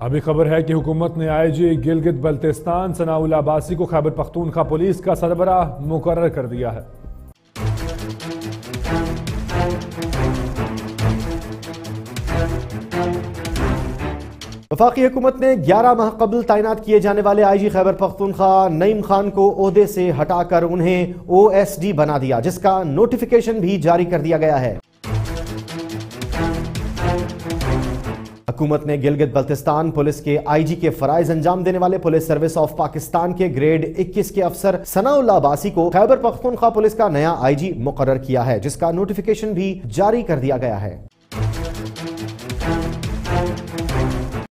अभी खबर है कि हुकूमत ने आईजी गिलगित बल्तिस्तान सनाउल्लाह अब्बासी को खैबर पख्तूनख्वा पुलिस का सरबराह मुकर्रर कर दिया है। वफाकी हुकूमत ने 11 माह कबल तैनात किए जाने वाले आईजी खैबर पख्तूनख्वा नईम खान को ओहदे से हटाकर उन्हें OSD बना दिया, जिसका नोटिफिकेशन भी जारी कर दिया गया है। हुकूमत ने गिलगित बल्तिस्तान पुलिस के आईजी के फराइज अंजाम देने वाले पुलिस सर्विस ऑफ पाकिस्तान के ग्रेड 21 के अफसर सनाउल्लाह अब्बासी को खैबर पख्तूनख्वा पुलिस का नया आईजी मुकर्रर किया है, जिसका नोटिफिकेशन भी जारी कर दिया गया है।